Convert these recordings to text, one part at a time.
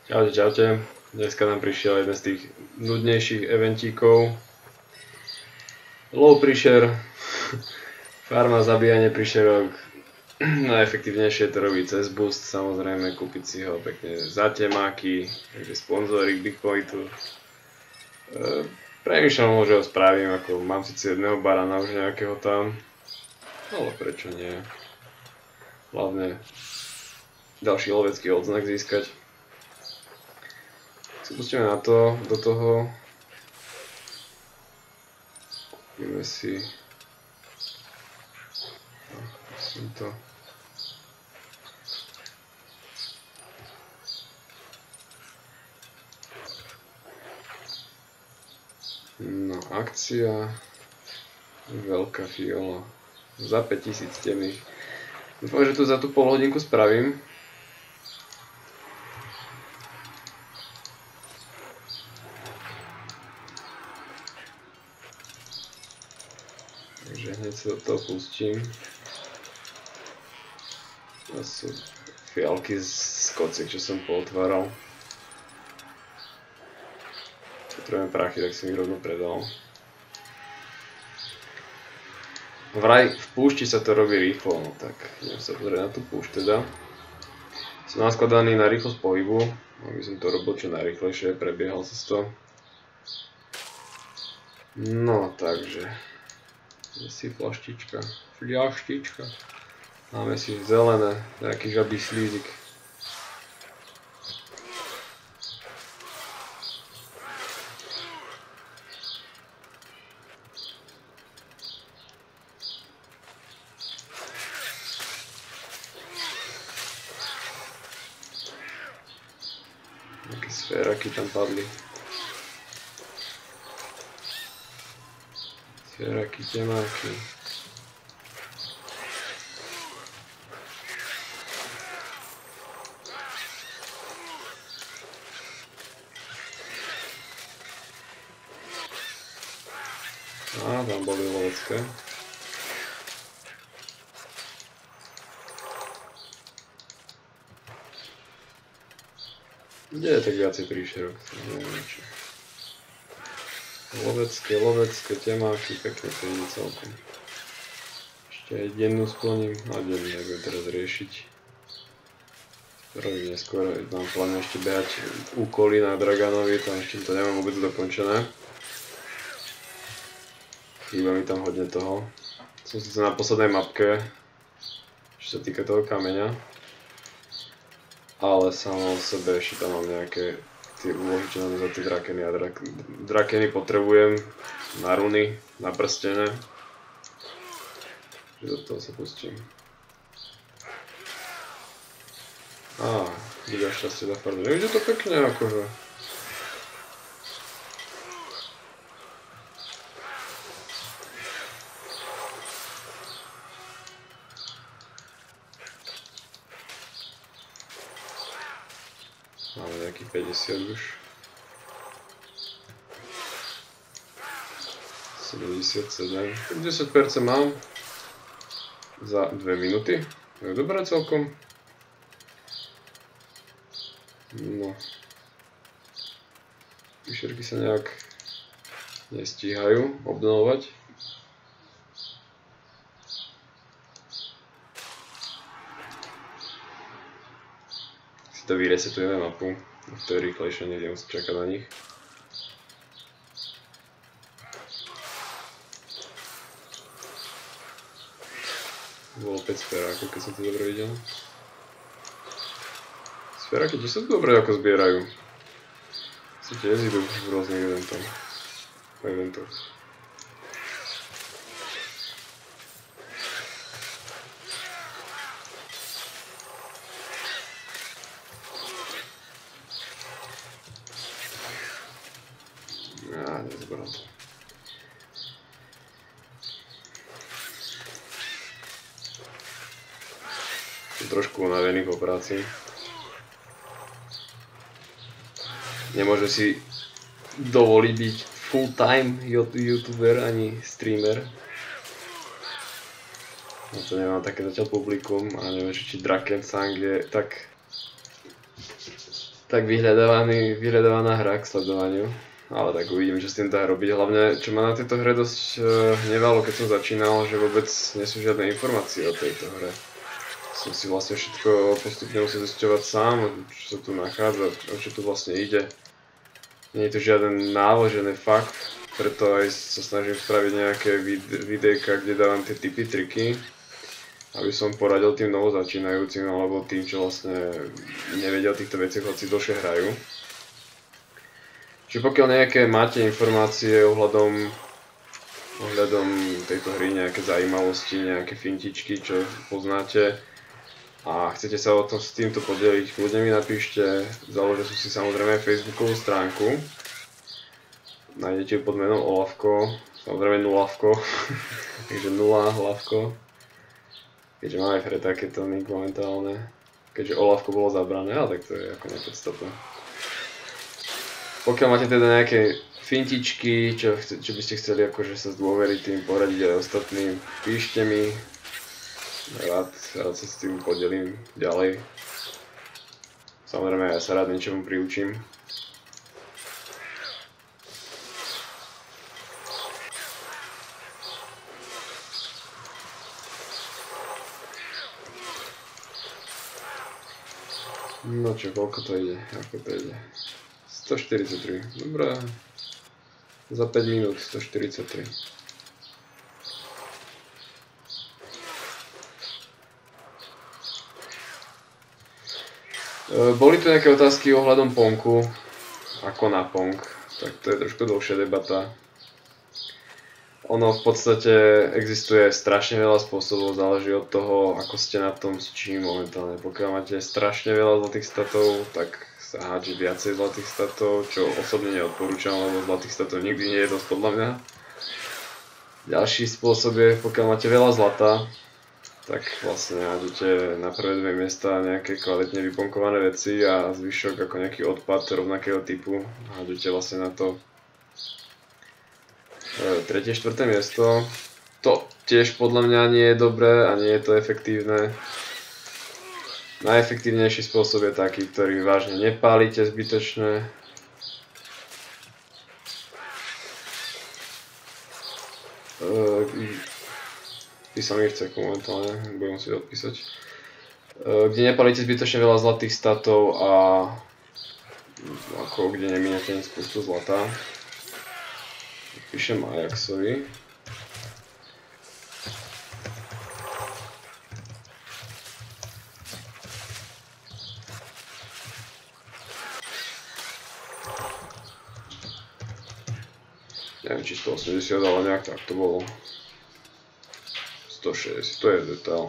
Čaute, čaute. Dneska nám prišiel jeden z tých nudnejších eventíkov. Low pressure, farma zabíjanie príšerok. Najefektívnejšie to robiť cez boost, samozrejme kúpiť si ho pekne za temáky, takže sponzorik Big Pointu. Premýšľam, že ho spravím, ako mám síce jedného barana už nejakého tam, ale prečo nie. Hlavne ďalší lovecký odznak získať. Si pustíme na to, do toho. Kúpime si to. No, akcia veľká fiola za 5000 temných. Dúfam, že to za tú pol hodinku spravím. Takže hneď sa do toho pustím. To sú fialky z kociek, čo som pootváral. Potrebujem prachy, tak som ich rovno predal. Vraj v púšti sa to robí rýchlo, no tak idem sa pozrieť na tú púšť teda. Som naskladaný na rýchlosť pohybu, aby som to robil čo najrýchlejšie, prebiehal sa to. No takže, je si fľaštička. Máme si zelené, nejaký žabý slízik. Nejaké sféraky tam padli. Sféraky, temáky. Á, tam boli lovecké. Kde je tak viacej príšerok? Neviem čo. Lovecké, temáky, pekne to ide celkom. Ešte aj dennú splním, a dennú nebudem teraz riešiť. Robím neskôr, mám plán ešte behať úkoly na Draganovi, tam ešte to nemám vôbec dokončené. Chýba mi tam hodne toho. Som síce na poslednej mapke, čo sa týka toho kameňa. Ale samo o sebe ešte tam mám nejaké tie úlohy, čo nám za tie drakeny a drakeny potrebujem na runy, na prstene. Čiže do toho sa pustím. Á, bude šťastie za fardu. Nevidíte to pekne akože. Máme nejakých 50 už. 77. 10% mám. Za 2 minúty. To je dobré celkom. No. Príšerky sa nejak nestíhajú obnovovať. Si to vyresetujeme mapu. To je rýchlejšie, nejdem musieť čakať na nich. Bolo 5 sférákov, keď som to dobre videl. Sféráky tiež sa to dobre ako zbierajú. Si tiež idú v rôznych eventoch. Á, nezberám to. Som trošku unavený po práci. Nemôžem si dovoliť byť full-time youtuber ani streamer. Na to nemám také zatiaľ publikum a neviem, či Drakensang je tak tak vyhľadávaná hra k sledovaniu. Ale tak uvidím, čo s tým dá robiť. Hlavne, čo ma na tejto hre dosť hnevalo, keď som začínal, že vôbec nie sú žiadne informácie o tejto hre. Som si vlastne všetko postupne musel zisťovať sám, čo sa tu nachádza, o čo tu vlastne ide. Nie je to žiaden náložený fakt, preto aj sa snažím spraviť nejaké videjka, kde dávam tie tipy, triky, aby som poradil tým novozačínajúcim alebo tým, čo vlastne nevedia o týchto veciach, hoci dlhšie hrajú. Čiže pokiaľ nejaké máte informácie ohľadom tejto hry, nejaké zaujímavosti, nejaké fintičky, čo poznáte a chcete sa o tom s týmto podeliť, kľudne mi napíšte, založil som si samozrejme Facebookovú stránku, nájdete ju pod menom Olavko, samozrejme nulavko, takže 0 hlavko, keďže máme v hre takéto nick momentálne, keďže Olavko bolo zabrané, ale tak to je ako nepodstatné. Pokiaľ máte teda nejaké fintičky, čo by ste chceli akože sa zdôveriť tým, poradiť aj ostatným, píšte mi. Rád sa s tým podelím ďalej. Samozrejme ja sa rád niečomu priučím. No čo, koľko to ide? Ako to ide? 143, dobré. Za 5 minút 143. Boli tu nejaké otázky ohľadom Ponku, ako na Pong, tak to je trošku dlhšia debata. Ono v podstate existuje strašne veľa spôsobov, záleží od toho, ako ste na tom s čím momentálne. Pokiaľ máte strašne veľa zlatých statov, tak sa hádže viacej zlatých statov, čo osobne neodporúčam, lebo zlatých statov nikdy nie je dosť podľa mňa. Ďalší spôsob je, pokiaľ máte veľa zlata, tak vlastne hádžete na prvé dve miesta nejaké kvalitne vyponkované veci a zvyšok ako nejaký odpad rovnakého typu hádžete vlastne na to tretie, štvrté miesto. To tiež podľa mňa nie je dobré a nie je to efektívne. Najefektívnejší spôsob je taký, ktorý vážne nepálite zbytočne. Písal mi chce momentálne, budem musieť odpísať. Kde nepálite zbytočne veľa zlatých statov a ako kde nemínate spustu zlata. Píšem Ajaxovi. Neviem, či 180, ale nejak tak to bolo. 160, to je detail.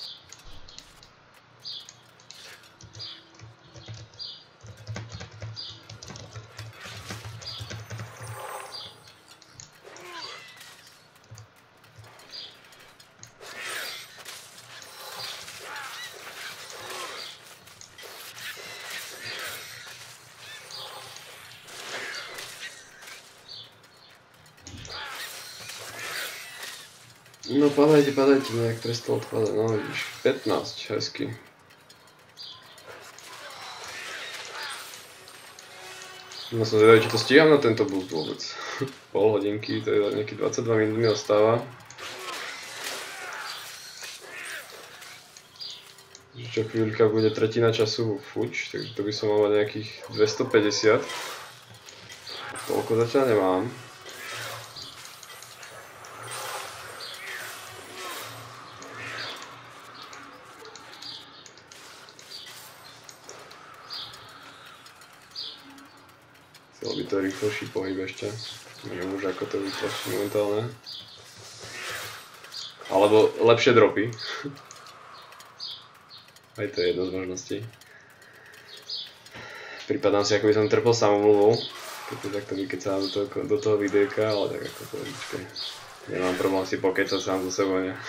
No padajte, nejak prestal odpadať, no vidíš, 15, hezky. No som zvedavý, či to stíham na tento boost vôbec. Pol hodinky, to je nejaký 22 minút mi ostáva. Čo chvíľka bude tretina času fuč, takže to by som mal nejakých 250. Toľko zatiaľ nemám. Chcel by to rýchlejší pohyb ešte. Neviem už ako to vytlačiť momentálne. Alebo lepšie dropy. Aj to je jedna z možností. Pripadám si, ako by som trpel samomluvou, keď to takto vykecám do toho videjka, ale tak ako to počkaj. Nemám problém si pokecať sám so sebou, ne?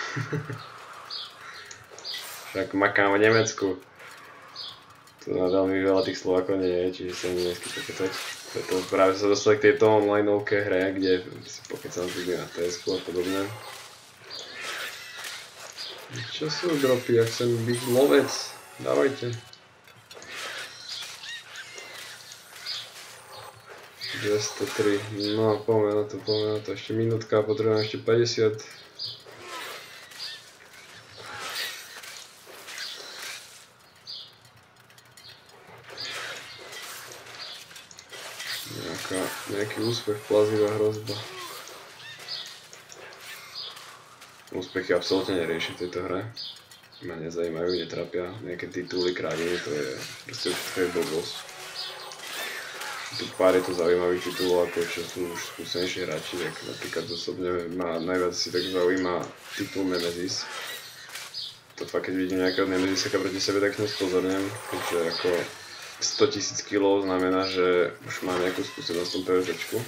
Však makám v Nemecku. Tu na veľmi veľa tých Slovákov nie je, čiže sa mi nesky pokecať. Preto práve sa dostali k tejto onlineovke hre, kde si pokecám s ľuďmi na TS-ku a podobne. Čo sú dropy, ak chcem byť lovec? Dávajte. 203, no poďme na to, ešte minútka, potrebujem ešte 50. Nejaký úspech, plazivá hrozba. Úspechy absolútne neriešim v tejto hre. Ma nezajímajú, netrápia. Nejaké tituly, krániny, to je proste to je blbosť. Tu pár je to zaujímavých titulov, ako čo sú už skúsenejší hráči, tak napríklad osobne ma najviac si tak zaujíma titul Nemesis. To fakt, keď vidím nejakého Nemesisa proti sebe, tak nespozorňujem, keďže ako 100 000 kg znamená, že už má nejakú skúsenosť v tom PvPčku.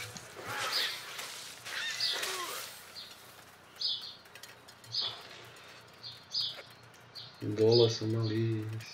Dole som mal ísť.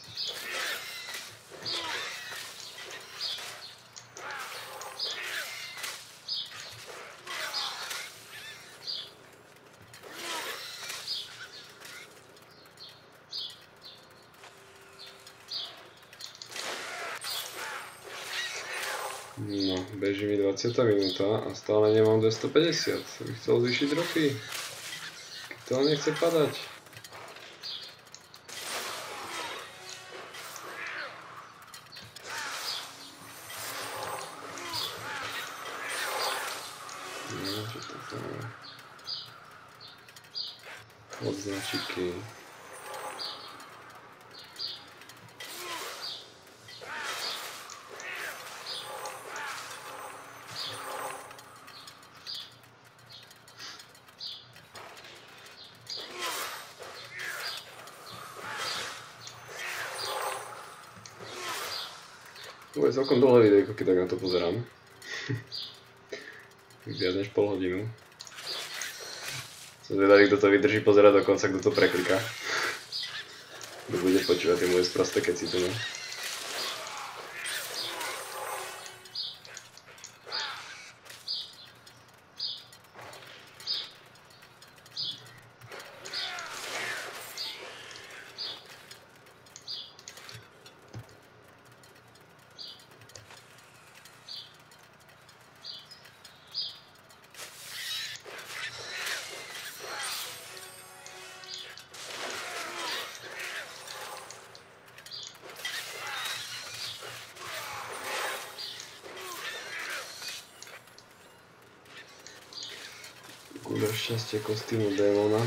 No, beží mi 20. minúta a stále nemám 250. Som chcel zvýšiť roky. To nechce padať. No, čo to je? Odznačiky. To je celkom dlhé videjko, keď tak na to pozerám. Viac než pol hodinu. Som zvedavý, kto to vydrží pozerať do konca, kto to prekliká. Kto bude počúvať tie moje sprosté keci tu. Kúda šťastie kostýmu démona.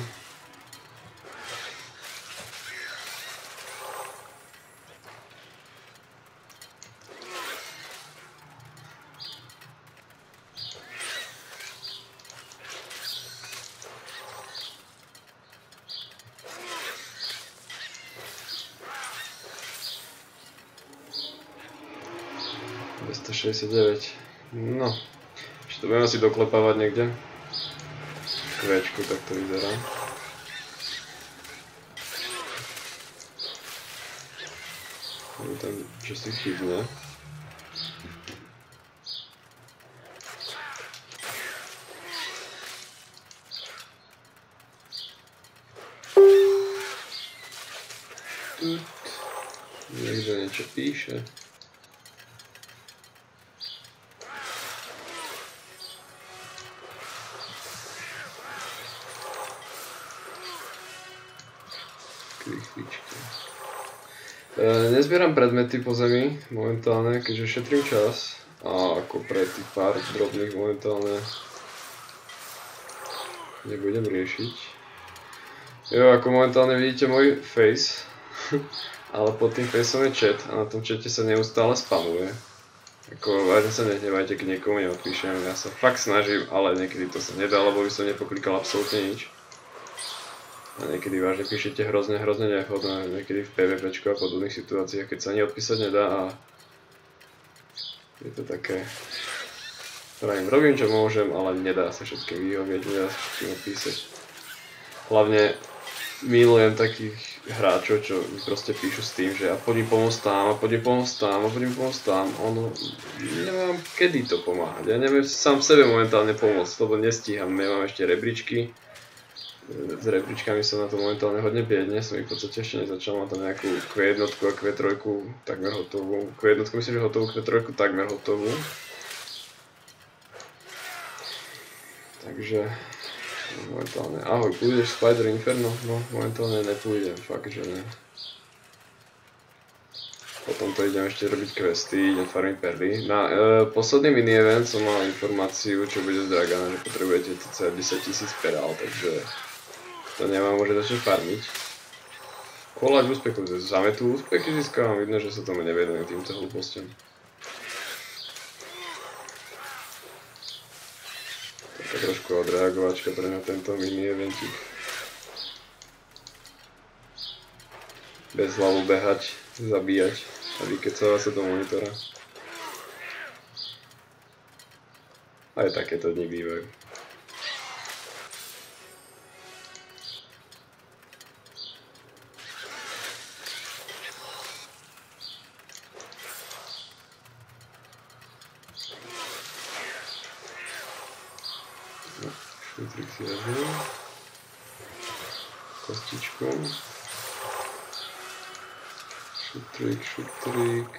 $269. No, ešte to budeme asi doklepávať niekde. Kvéčku, tak to vyzerá. Je tam čosi chybne. Niekto niečo píše. Nezbieram predmety po zemi momentálne, keďže šetrím čas a ako pre tých pár drobných momentálne nebudem riešiť. Jo, ako momentálne vidíte môj face, ale pod tým faceom je chat a na tom chate sa neustále spamuje. Ako vážne sa nehnevajte, keď niekomu neodpíšem, ja sa fakt snažím, ale niekedy to sa nedá, lebo by som nepoklikal absolútne nič. A niekedy vážne píšete hrozne nevhodné, niekedy v PvPčku a podobných situáciách, keď sa ani odpísať nedá a je to také... Pravím, robím čo môžem, ale nedá sa všetkým vyhovieť, nedá sa všetkým odpísať. Hlavne milujem takých hráčov, čo mi proste píšu s tým, že ja poďme pomôcť tam, a poďme pomôcť tam, a poďme pomôcť tam. Ono, nemám kedy to pomáhať, ja neviem sám sebe momentálne pomôcť, lebo nestíham, nemám ešte rebríčky. S rebríčkami som na to momentálne hodne biedne, som ich v podstate ešte nezačal, mám tam nejakú Q1 a Q3 takmer hotovú. Q1 myslím, že hotovú, Q3 takmer hotovú. Takže momentálne, ahoj, pôjdeš Spider Inferno? No, momentálne nepôjdem, fakt, že ne. Potom to idem ešte robiť questy, idem farmiť perly. Na posledný mini-event som mal informáciu, čo bude z Dragana, že potrebujete cca 10 000 perál, takže to nemám, môže začať farmiť. Koláč úspechu, same tu úspechy získavam, vidno, že sa tomu nevedujem týmto hlúpostiam. Taká trošku odreagovačka pre mňa tento mini-eventík. Bez hlavu behať, zabíjať a vykecávať sa do monitora. Aj takéto dni bývajú. Šutrik si vezmem. Kostičku. Šutrik.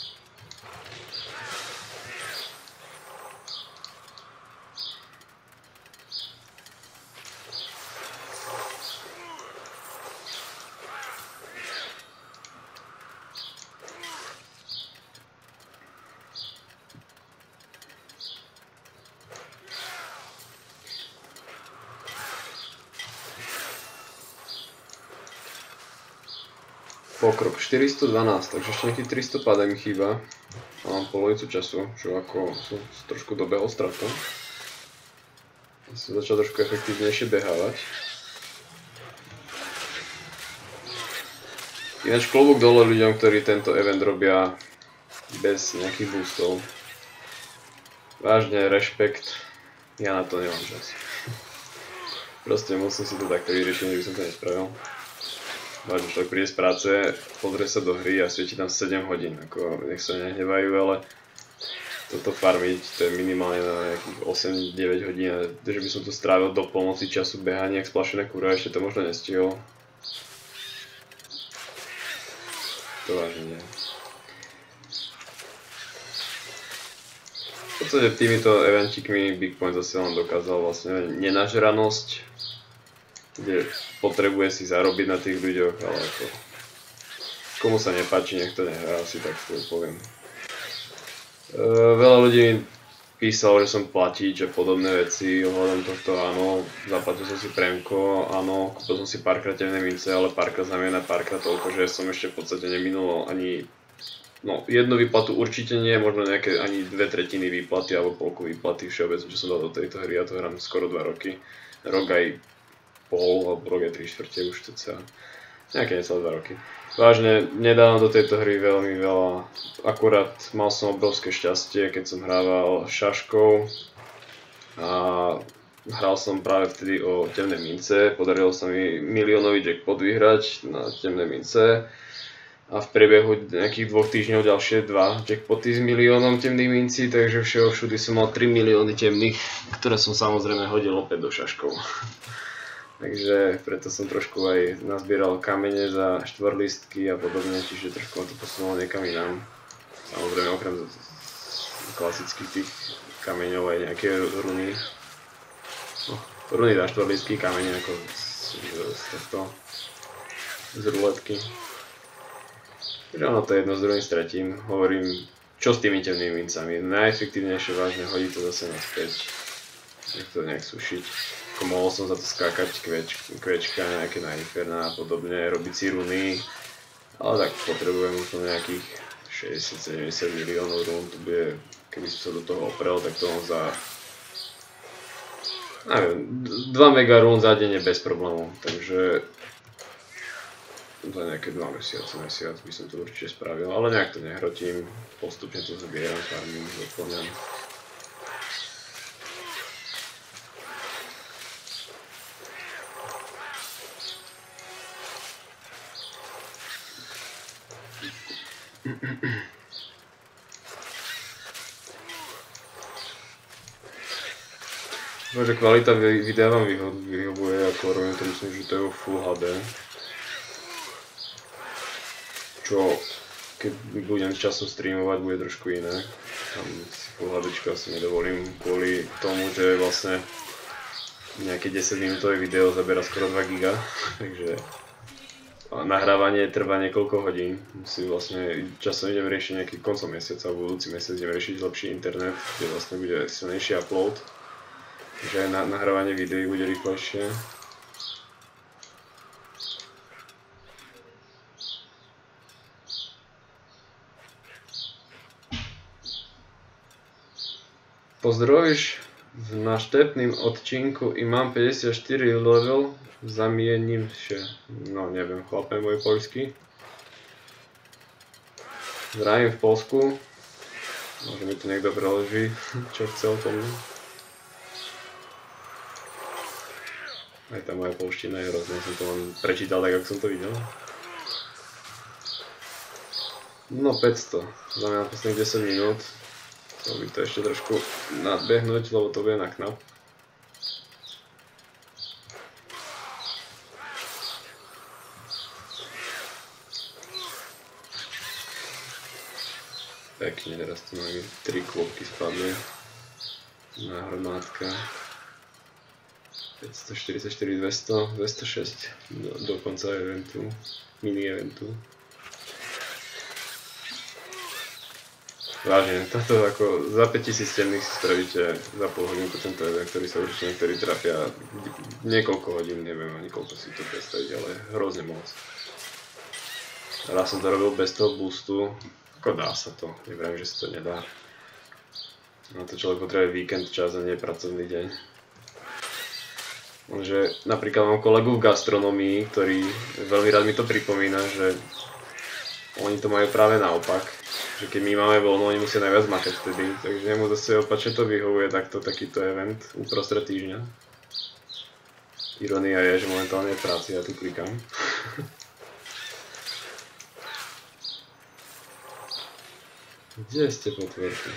Pokrok 412, takže ešte nejakých 300 pádaj mi chýba. A mám polovicu času, čo ako som trošku dobehol stratom. Som začal trošku efektívnejšie behávať. Ináč klobúk dole ľuďom, ktorí tento event robia bez nejakých boostov. Vážne, rešpekt, ja na to nemám čas. Proste musím si to takto vyriešiť, by som to nespravil. Vážne, človek príde z práce, pozrie sa do hry a svieti tam 7 hodín, ako nech sa nehnevajú, ale toto farmiť, to je minimálne na nejakých 8-9 hodín, že by som tu strávil do polnoci času behania, jak splašené kurva, ešte to možno nestihol. To vážne nie. V podstate týmito eventíkmi Big Point zase vám dokázal vlastne nenažranosť, kde potrebuje si zarobiť na tých ľuďoch, ale ako komu sa nepáči, nech to nehrá, asi tak to poviem. Veľa ľudí mi písalo, že som platič a podobné veci ohľadom tohto, áno, zaplatil som si premko, áno, kúpil som si párkrát temné mince, ale párkrát znamená párkrát toľko, že som ešte v podstate neminul ani jednu výplatu určite nie, možno nejaké ani 2/3 výplaty alebo polku výplaty všeobecne, čo som dal do tejto hry, ja to hrám skoro 2 roky, rok aj pol, alebo rok aj 3/4 už cca, nejaké necelé 2 roky. Vážne, nedávam do tejto hry veľmi veľa, akurát mal som obrovské šťastie, keď som hrával šaškou a hral som práve vtedy o temné mince, podarilo sa mi miliónový jackpot vyhrať na temné mince a v priebehu nejakých 2 týždňov ďalšie 2 jackpoty s miliónom temných mincí, takže všudy som mal 3 milióny temných, ktoré som samozrejme hodil opäť do šaškov. Takže preto som trošku aj nazbieral kamene za štvorlistky a podobne, čiže trošku ma to posunulo niekam inám. Samozrejme okrem klasických tých kameňov aj nejaké runy. Runy za štvorlistky, kamene ako z ruletky. Takže ono to je jedno s druhým stretím. Hovorím, čo s tými temnými mincami. Najefektívnejšie vážne hodiť to zase naspäť. Nech to nejak sušiť. Ako mohol som za to skákať kvečka, nejaké na Inferna a podobne, robiť si runy, ale tak potrebujem možno nejakých 60-70 miliónov rún, to bude, keby som sa do toho oprel, tak to mám za, neviem, 2 mega rún za deň je bez problémov, takže za nejaké 2 mesiace by som to určite spravil, ale nejak to nehrotím, postupne to zbieram, farmím, doplňam. Že kvalita videa vám vyhovuje, ako rovne to myslím, že to je vo Full HD. Čo, keď budem časom streamovať, bude trošku iné. Tam si Full HDčko asi nedovolím kvôli tomu, že vlastne Nejaké 10 minútové video zabera skoro 2 giga, takže nahrávanie trvá niekoľko hodín. Vlastne časom idem riešiť nejaký koncom mesiaca, a budúci mesiac idem riešiť lepší internet, kde vlastne bude silnejší upload, takže aj nahrávanie videí bude rýchlejšie. Pozdrovíš v naštepným odčinku i mám 54 level, zamiením się. No neviem, chlape môj poľský. Zdravím v Polsku. Možno mi to niekto preloží, čo chcel po mne. Aj tá moja polština je hrozná, som to len prečítal tak, ako som to videl. No 500, znamená posledných 10 minút. Chcel by to ešte trošku nadbehnúť, lebo to bude na knap. Pekne, teraz tu máme 3 klopky spadli na hromádka. 544, 200, 206 do konca eventu, mini eventu. Vážne, toto ako za 5000 temných si spravíte za pol hodinku tento event, ktorý sa určite niektorí trafia niekoľko hodín, neviem ani koľko si to predstaviť, ale hrozne moc. Raz som to robil bez toho boostu, ako dá sa to, neviem, že sa to nedá. Na to človek potrebuje víkend čas a nie pracovný deň. Lenže napríklad mám kolegu v gastronomii, ktorý veľmi rád mi to pripomína, že oni to majú práve naopak. Že keď my máme voľno, oni musia najviac makať vtedy, takže jemu zase opačne to vyhovuje takýto event uprostred týždňa. Ironia je, že momentálne je práci, ja tu klikám. Kde ste potvorky?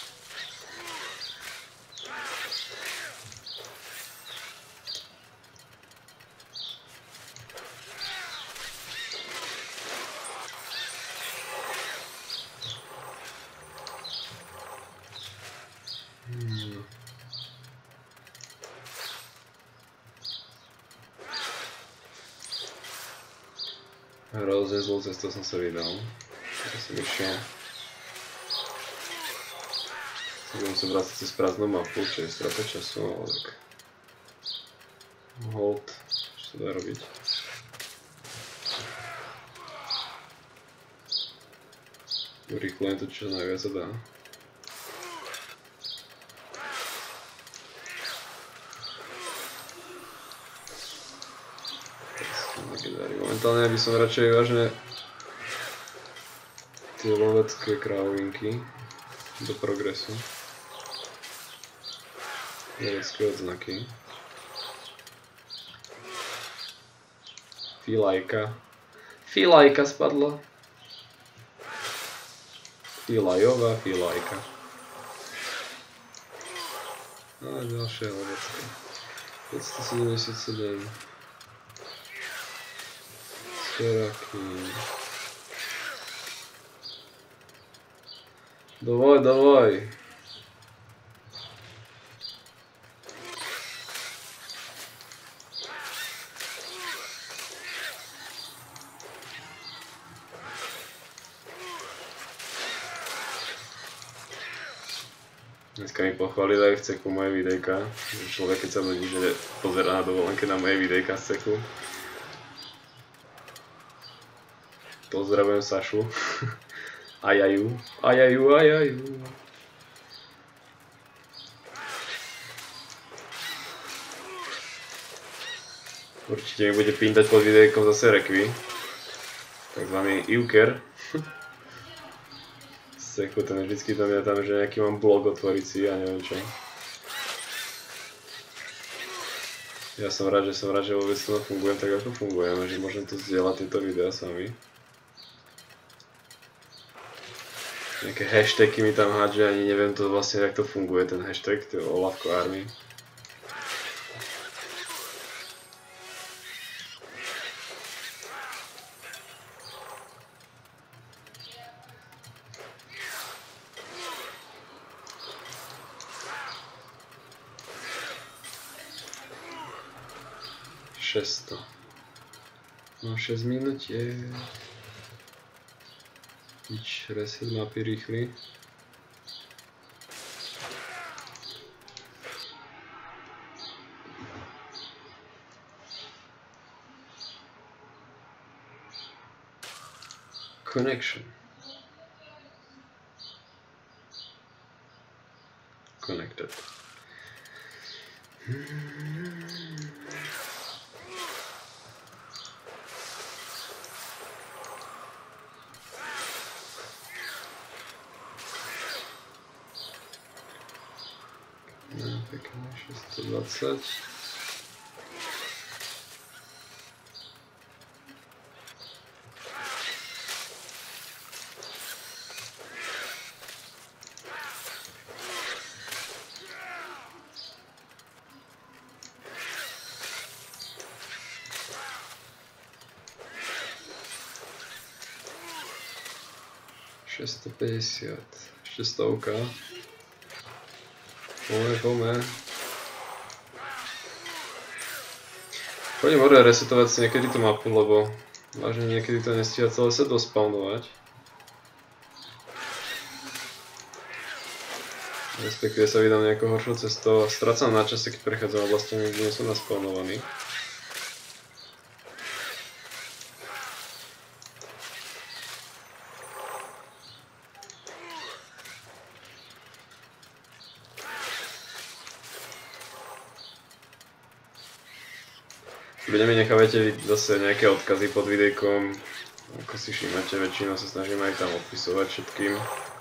Hrozne zlou cestou som sa vydal. Ja som išiel. Budem sa vrátiť cez prázdnu mapu, čo je strata času, ale tak... Hold, čo sa dá robiť? Urýchlujem to, čo najviac sa dá. Momentálne by som radšej vážne tie lovecké krávovinky do progresu. Lovecké odznaky. Filajka. Filajka spadla. Filajová filajka. A ďalšia lovecké. 577. Šeraky. Давай, давай. Dneska mi pochválili aj v ceku moje videjka. Človek, keď sa nudí, že pozerá na dovolenke na moje videjka z ceku. Pozdravujem Sašu. Ajaju, ajaju, ajaju. Určite mi bude pindať pod videjkom zase rekvy. Takzvaný Juker. Seku, ten vždycky tam je tam, že nejaký mám blog otvoriť si a neviem čo. Ja som rád, že vôbec to fungujem tak, ako fungujem, že môžem tu zdieľať tieto videá sami. Nejaké hashtagy mi tam hádže, ani neviem to vlastne, jak to funguje, ten hashtag, to je Olavko Army. 600. No 6 minút je... Nič, reset mapy rýchly. Connection. Connected. No, pekne, 620. ...650, ešte 100. Poďme. Pôjdem hore resetovať si niekedy tú mapu, lebo vážne niekedy to nestíha celé sa dospawnovať. Respektíve sa vydám nejakou horšou cestou a strácam na čase, keď prechádzam oblastiami, kde nie som naspawnovaný. Budeme nechávajte zase nejaké odkazy pod videjkom, ako si všímate, väčšinou sa snažím aj tam odpisovať všetkým.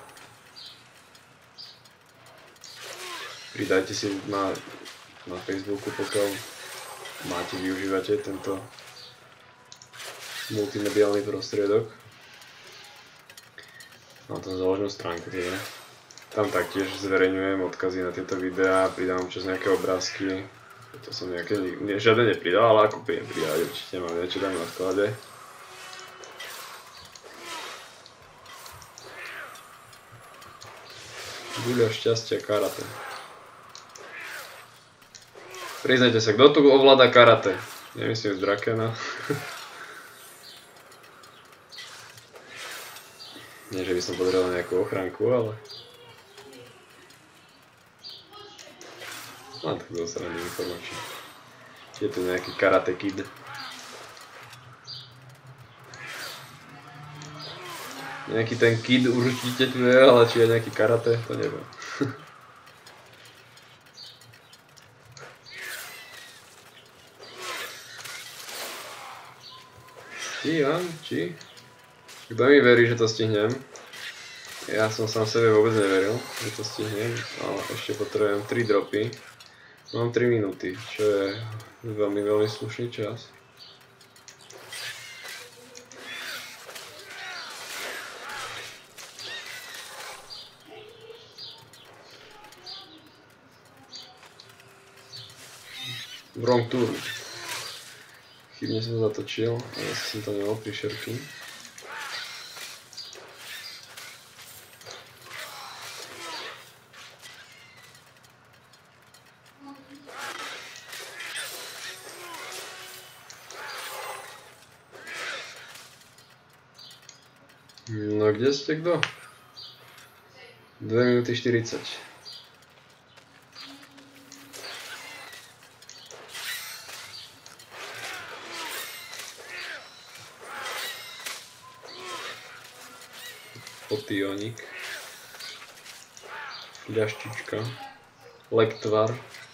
Pridajte si na Facebooku, pokiaľ využívate tento multimediálny prostriedok. Mám tam založenú stránku teda. Tam taktiež zverejňujem odkazy na tieto videá, pridám občas nejaké obrázky. To som žiadne nepridal, ale ako budem pridávať, určite mám niečo tam na sklade. Guľa šťastia karate. Priznajte sa, kto tu ovláda karate? Nemyslím z Drakena. Nie, že by som potreboval nejakú ochranku, ale... Mám tak dosraný informačný. Je tu nejaký karate kid. Nejaký ten kid určite tu je, ale či je nejaký karate, to neviem. Stíham, či? Kto mi verí, že to stihnem? Ja som sám sebe vôbec neveril, že to stihnem, ale ešte potrebujem 3 dropy. Mám 3 minúty, čo je veľmi slušný čas. Wrong turn. Chybne som zatočil, ale som to nemal pri šerky. No kde ste kto? 2 minúty 40. Potioník. Fľaštička. Lektvar.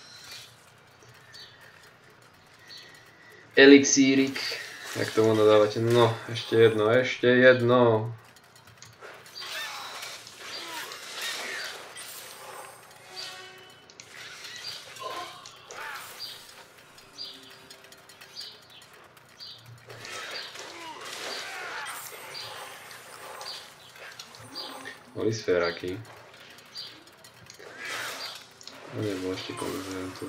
Elixírik. Jak tomu nadávate? No, ešte jedno. Boli sféraky. A nebolo ešte konzujem tu.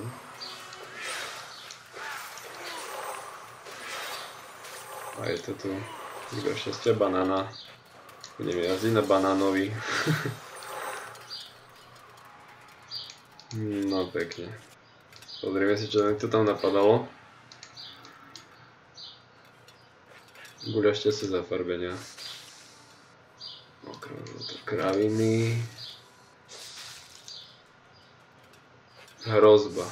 A je to tu. Iba šťastia banána. Budem jazdiť na banánovi. No pekne. Pozrieme si, čo to tam napadalo. Guľašťastie zafarbenia. Kraviny. Hrozba.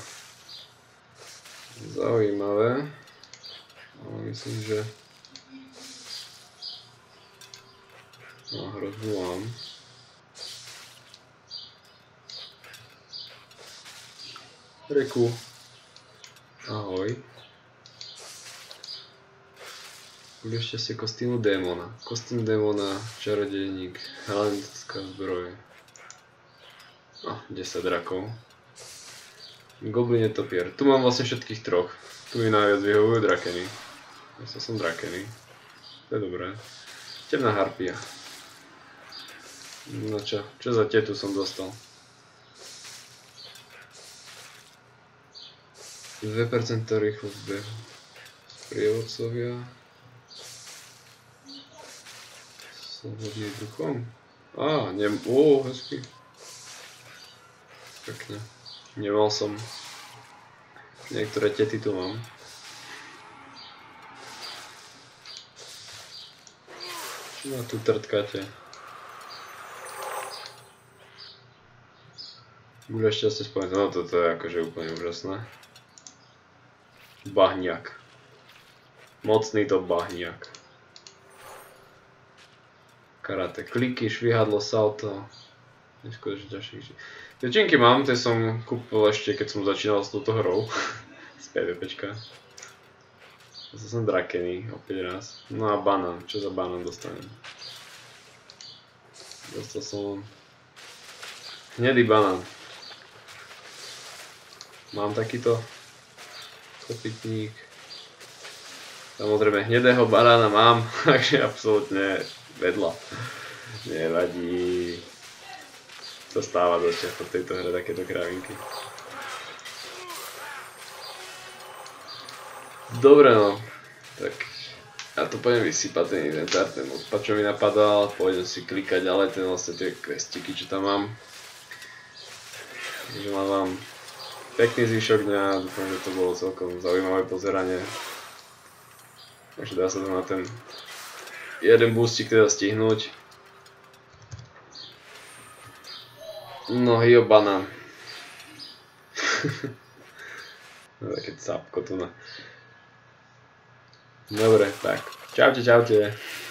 Zaujímavé. Ale myslím, že... No, hrozbu mám. Reku. Ahoj. Budeš šťastie kostýmu démona. Kostým démona, čarodejník, helenická zbroj. No, 10 drakov. Goblin netopier. Tu mám vlastne všetkých troch. Tu mi najviac vyhovujú drakeny. Ja som drakeny. To je dobré. Temná harpia. No čo za tetu som dostal? 2% rýchlosť behu. Sprievodcovia. Slobodný duchom. Hezky. Pekne. Nemal som. Niektoré tety tu mám. Čo ma tu trtkáte? Bude šťastie spomenúť. No toto je akože úplne úžasné. Bahniak. Mocný to bahniak. Karate, kliky, švihadlo, salto. Neskutočne ťažšie. Tečinky mám, tie som kúpil ešte keď som začínal s touto hrou. Z PvPčka. Zase som drakený, opäť raz. No a banán, čo za banán dostanem? Dostal som hnedý banán. Mám takýto kopytník. Samozrejme hnedého banána mám, takže absolútne vedľa. Nevadí. To stáva dosť často v tejto hre takéto kravinky. Dobre no, tak ja to pôjdem vysypať ten inventár, ten odpad čo mi napadal, pôjdem si klikať ďalej ten vlastne tie questiky čo tam mám. Takže vám pekný zvyšok dňa, dúfam, že to bolo celkom zaujímavé pozeranie. Takže dá sa to na ten jeden boostik teda stihnúť. No hio banán. No také cápko tu na. Dobre, tak. Čaute.